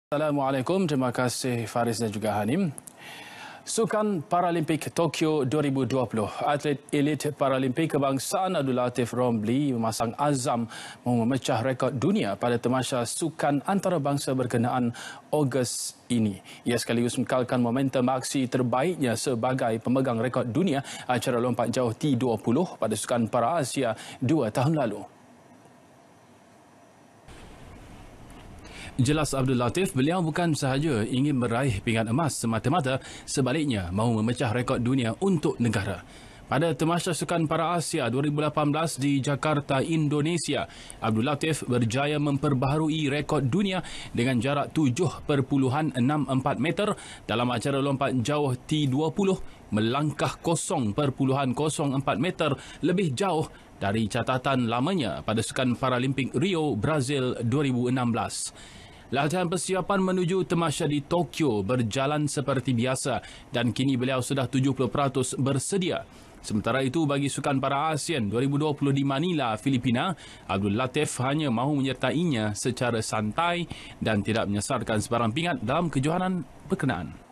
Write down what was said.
Assalamualaikum, terima kasih Faris dan juga Hanim. Sukan Paralimpik Tokyo 2020, atlet elit Paralimpik kebangsaan Abdul Latif Romli memasang azam mahu memecah rekod dunia pada tamasya sukan antarabangsa berkenaan Ogos ini. Ia sekaligus mengekalkan momentum aksi terbaiknya sebagai pemegang rekod dunia acara lompat jauh T20 pada Sukan Para Asia 2 tahun lalu. Jelas Abdul Latif, beliau bukan sahaja ingin meraih pingat emas semata-mata, sebaliknya mahu memecah rekod dunia untuk negara. Pada Tamasya Sukan Para Asia 2018 di Jakarta, Indonesia, Abdul Latif berjaya memperbaharui rekod dunia dengan jarak 7.64 meter dalam acara lompat jauh T20, melangkah 0.04 meter lebih jauh dari catatan lamanya pada Sukan Paralimpik Rio, Brazil 2016. Latihan persiapan menuju tamasya di Tokyo berjalan seperti biasa dan kini beliau sudah 70% bersedia. Sementara itu, bagi Sukan Para ASEAN 2020 di Manila, Filipina, Abdul Latif hanya mahu menyertainya secara santai dan tidak menyasarkan sebarang pingat dalam kejohanan berkenaan.